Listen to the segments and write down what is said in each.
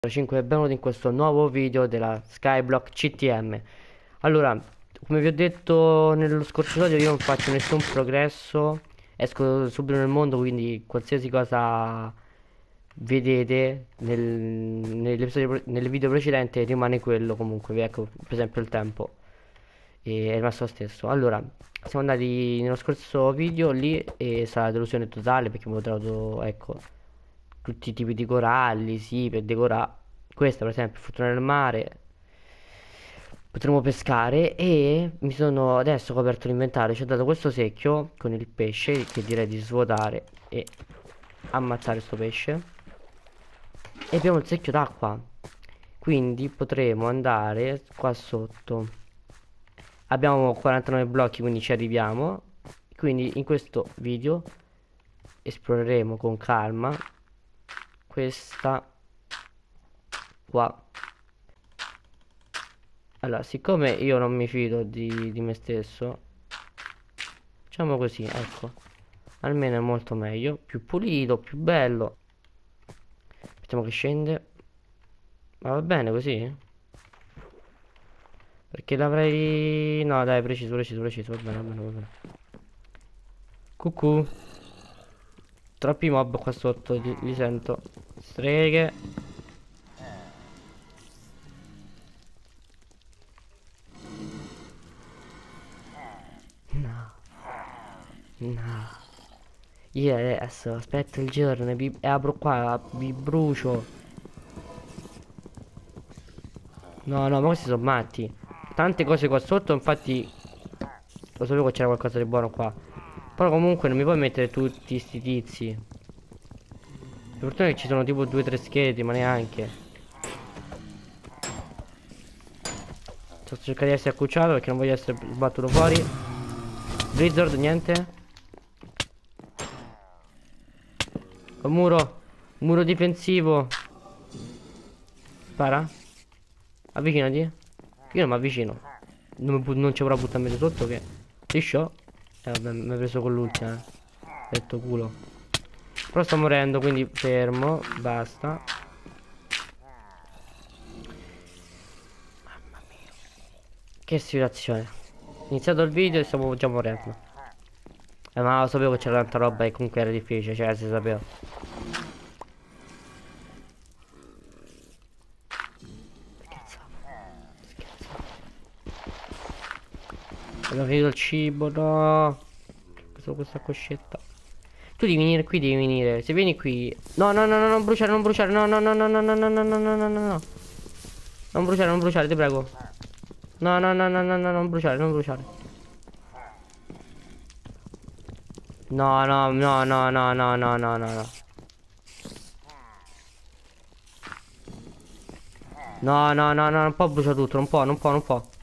5 e benvenuti in questo nuovo video della Skyblock CTM. Allora, come vi ho detto nello scorso video, io non faccio nessun progresso, esco subito nel mondo, quindi qualsiasi cosa vedete nel video precedente rimane quello comunque, ecco, per esempio il tempo è rimasto lo stesso. Allora, siamo andati nello scorso video lì e sarà delusione totale perché mi ho trovato, ecco, tutti i tipi di coralli, sì, per decorare. Questa, per esempio, fortuna nel mare. Potremo pescare e mi sono adesso coperto l'inventario. Ci ho dato questo secchio con il pesce che direi di svuotare e ammazzare sto pesce. E abbiamo il secchio d'acqua. Quindi potremo andare qua sotto. Abbiamo 49 blocchi, quindi ci arriviamo. Quindi in questo video esploreremo con calma questa qua. Allora, siccome io non mi fido di me stesso, facciamo così, ecco. Almeno è molto meglio, più pulito, più bello. Aspettiamo che scende. Ma va bene così? Perché l'avrei... No, dai, preciso, va bene, va bene, va bene. Cucù. Troppi mob qua sotto, li sento. Streghe. No, no. Io adesso aspetto il giorno e apro qua, mi brucio. No, no, ma questi sono matti. Tante cose qua sotto, infatti lo sapevo che c'era qualcosa di buono qua. Però comunque non mi puoi mettere tutti sti tizi. Per fortuna che ci sono tipo 2 o 3 scheletri, ma neanche. Sto cercando di essere accucciato perché non voglio essere sbattuto fuori. Blizzard, niente. Un muro difensivo. Spara. Avvicinati. Io non mi avvicino. Non ci avrò buttarmi sotto che. Liscio. Vabbè, mi ha preso con l'ultima. Detto culo. Però sto morendo, quindi fermo. Basta. Mamma mia. Che situazione. Iniziato il video e stavo già morendo. Ma lo sapevo che c'era tanta roba e comunque era difficile, cioè si sapeva. Scherzavo. Abbiamo finito il cibo, no. Solo questa coscetta. Tu devi venire qui, devi venire. Se vieni qui. No, no, no, no, non bruciare, non bruciare. No, no, no, no, no, no, no, no, no, no, no, no, no. Non bruciare, ti prego. No, no, no, no, no, no, non bruciare, non bruciare. No, no, no, no, no, no, no, no, no, no. No, no, no, no, non può bruciare tutto, non può, non può, non può.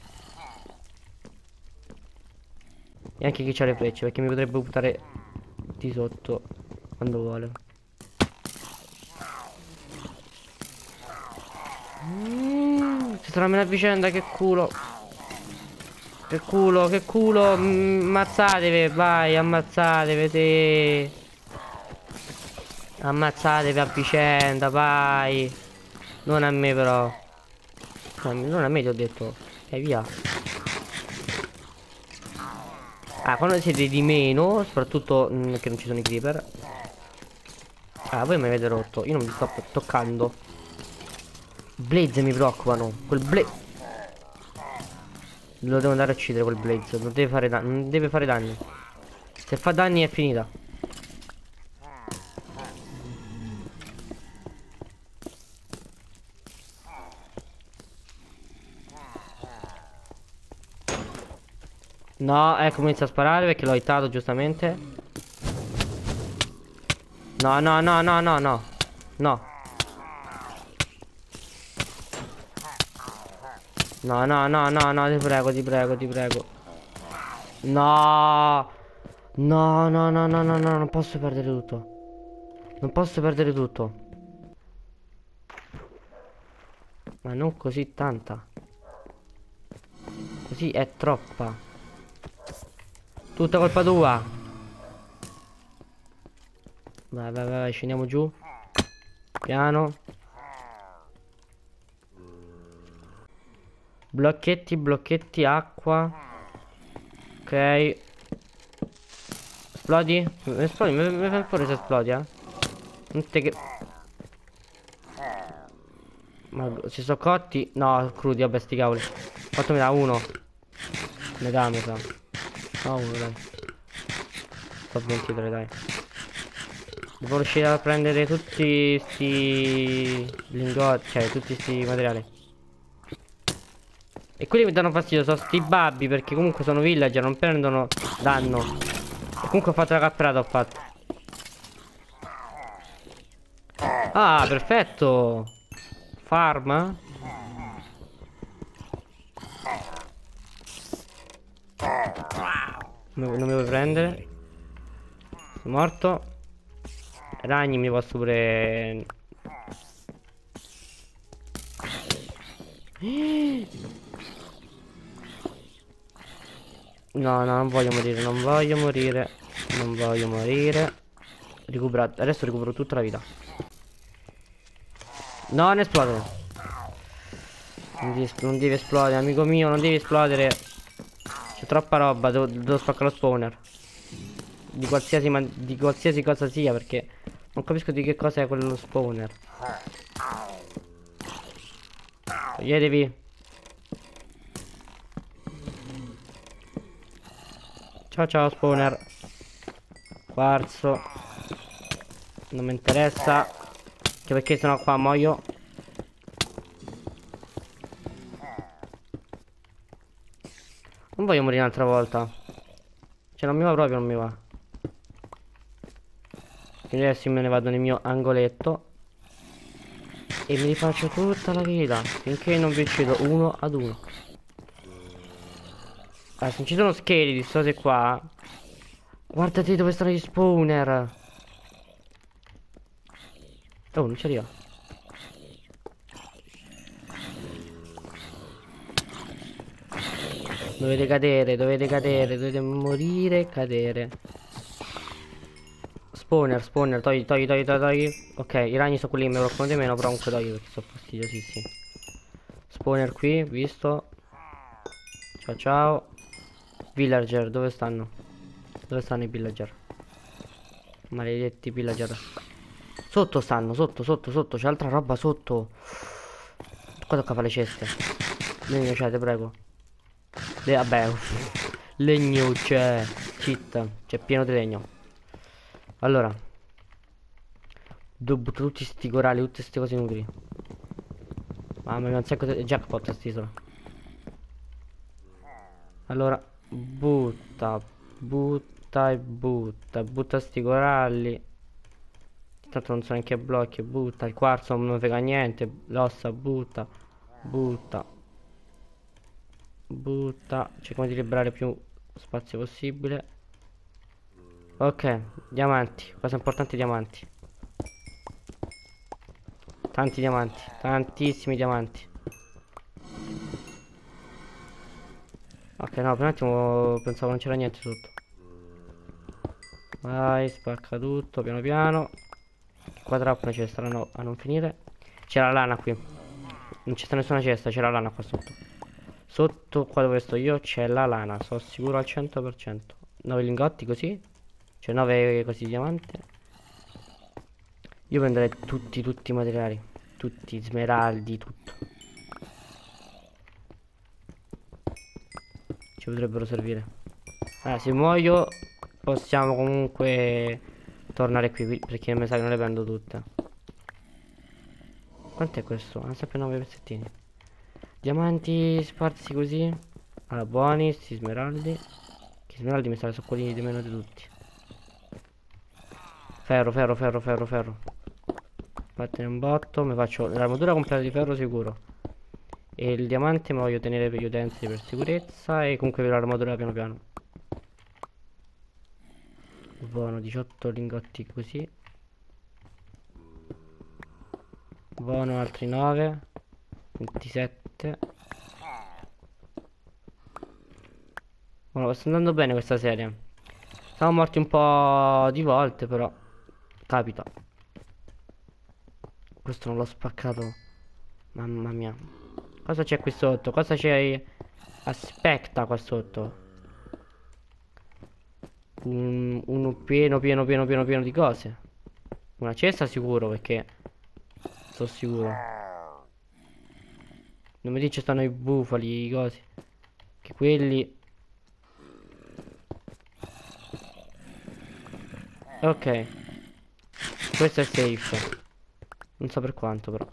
E anche chi c'ha le frecce, perché mi potrebbe buttare di sotto quando vuole. Ci sarà una vicenda, che culo. Che culo, che culo. Ammazzatevi, vai, ammazzatevi, sì. Ammazzatevi a vicenda, vai. Non a me però. No, non a me ti ho detto. E via. Ah, quando siete di meno, soprattutto che non ci sono i creeper. Ah, voi mi avete rotto. Io non vi sto toccando. Blaze mi preoccupano. Quel Blaze. Lo devo andare a uccidere quel Blaze. Non deve fare danni. Non deve fare danni. Se fa danni è finita. No, ecco, inizia a sparare perché l'ho hittato giustamente. No, no, no, no, no, no. No. No, no, no, no, no, ti prego, ti prego, ti prego. No. No, no, no, no, no, no, non posso perdere tutto. Non posso perdere tutto. Ma non così tanta. Così è troppa. Tutta colpa tua. Vai, vai, vai, scendiamo giù. Piano. Blocchetti, blocchetti, acqua. Ok. Esplodi? Esplodi, mi fai fuori se esplodi, eh. Non te che... Ma si sono cotti? No, crudi, vabbè, sti cavoli. Quanto mi dà? Uno. Mi dà, mi sa. No, uno, dai. Sto 23, dai. Devo riuscire a prendere tutti sti lingotti, cioè tutti sti materiali. E quelli mi danno fastidio, sono sti babbi, perché comunque sono villager, non prendono danno. E comunque ho fatto la capperata, ho fatto. Ah, perfetto. Farm. Non mi vuoi prendere? Sono morto. Ragni mi posso pure... No, no, non voglio morire, non voglio morire. Non voglio morire. Adesso recupero tutta la vita. No, non esplodere. Non devi esplodere, amico mio, non devi esplodere. C'è troppa roba, devo spaccare lo spawner. Di qualsiasi cosa sia, perché non capisco di che cosa è quello spawner. Toglietevi. Ciao ciao spawner. Quarzo. Non mi interessa. Anche perché sennò qua muoio. Non voglio morire un'altra volta. Cioè non mi va proprio, non mi va. Quindi adesso me ne vado nel mio angoletto. E mi rifaccio tutta la vita. Finché non vi uccido uno ad uno. Se non ci sono scheletri, queste cose qua. Guardate dove stanno gli spawner. Oh, non ci arriva. Dovete cadere, dovete cadere, dovete morire e cadere. Spawner, spawner, togli, togli, togli, togli, togli. Ok, i ragni sono quelli che mi bloccano di meno, però comunque togli perché sono fastidiosissimi. Spawner qui, visto. Ciao ciao. Villager, dove stanno? Dove stanno i villager? Maledetti villager. Sotto stanno, sotto, sotto, sotto. C'è altra roba sotto. Qua tocca fare le ceste. Legno c'è, te prego. Vabbè. Legno c'è. Cheat. C'è pieno di legno. Allora. Devo buttare tutti sti coralli, tutte ste cose inutili. Mamma mia, un sacco di jackpot st'isola. Allora, butta, butta e butta. Butta sti coralli. Tanto non sono neanche blocchi, butta. Il quarzo non mi frega niente. L'ossa, butta. Butta. Butta. Cerchiamo di liberare più spazio possibile. Ok, diamanti. Cosa importante, diamanti. Tanti diamanti. Tantissimi diamanti. Ok, no, per un attimo pensavo non c'era niente sotto. Vai, spacca tutto, piano piano. Qua trappole ce ne saranno a non finire. C'è la lana qui. Non c'è sta nessuna cesta, c'è la lana qua sotto. Sotto qua dove sto io c'è la lana, sono sicuro al 100%. 9 lingotti così. Cioè 9 così di diamante. Io prenderei tutti i materiali. Tutti, smeraldi, tutto. Ci potrebbero servire. Se muoio possiamo comunque tornare qui perché mi sa che non le prendo tutte. Quant'è questo? Ah, sempre 9 pezzettini. Diamanti sparsi così. Allora, buoni, sti smeraldi. Che smeraldi mi sa che sono quelli di meno di tutti. Ferro, ferro, ferro, ferro, ferro. Vattene un botto. Mi faccio l'armatura completa di ferro sicuro. E il diamante mi voglio tenere per gli utensili per sicurezza. E comunque per l'armatura piano piano. Buono, 18 lingotti così. Buono, altri 9. 27. Buono, sta andando bene questa serie. Siamo morti un po' di volte, però capita. Questo non l'ho spaccato. Mamma mia. Cosa c'è qui sotto? Cosa c'è? Aspetta qua sotto. Uno pieno di cose. Una cesta sicuro perché sto sicuro. Non mi dice stanno i bufali, i cosi. Che quelli. Ok. Questo è safe. Non so per quanto però.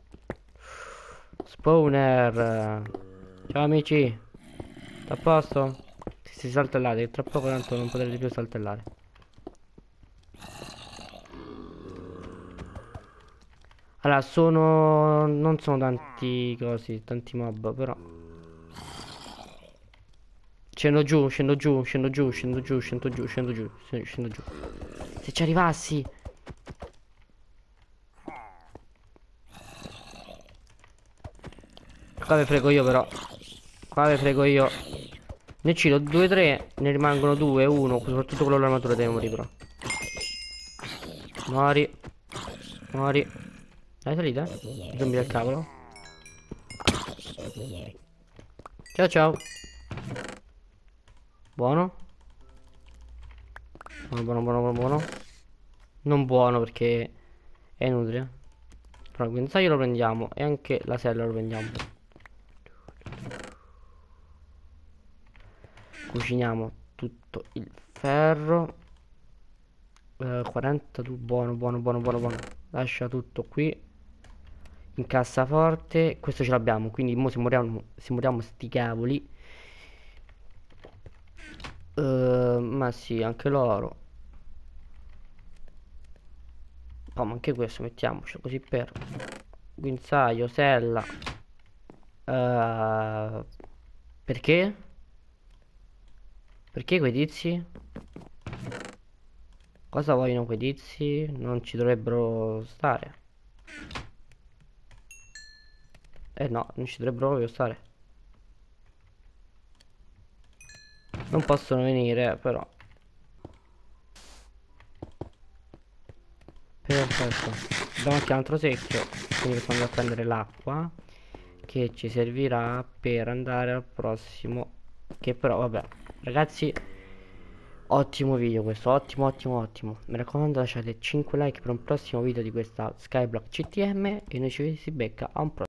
Spawner. Ciao amici. Sta a posto? Si saltellate, che tra poco tanto non potrete più saltellare. Allora, non sono tanti cosi, tanti mob, però. Scendo giù, scendo giù, scendo giù, scendo giù, scendo giù, scendo giù, scendo giù. Se ci arrivassi! Qua vi frego io però. Qua vi frego io. Ne cito 2, 3, ne rimangono 2, 1, soprattutto quello dell'armatura deve morire però. Mori. Mori. Dai salita? Zombie del cavolo. Ciao ciao. Buono. Buono, buono, buono, buono, buono. Non buono perché è inutile. Però il guinzaglio lo prendiamo e anche la sella lo prendiamo. Cuciniamo tutto il ferro. 42, buono, buono, buono, buono, buono. Lascia tutto qui in cassaforte. Questo ce l'abbiamo, quindi mo se moriamo sti cavoli. Ma sì, anche l'oro. Oh, ma anche questo mettiamoci così per guinzaglio, sella. Perché? Perché quei tizi? Cosa vogliono quei tizi? Non ci dovrebbero stare. Eh no, non ci dovrebbero proprio stare. Non possono venire, però. Perfetto. Abbiamo anche un altro secchio. Quindi possiamo andare a prendere l'acqua. Che ci servirà per andare al prossimo. Che però, vabbè. Ragazzi, ottimo video questo. Ottimo, ottimo, ottimo. Mi raccomando, lasciate 5 like per un prossimo video di questa Skyblock CTM. E noi ci si becca a un prossimo.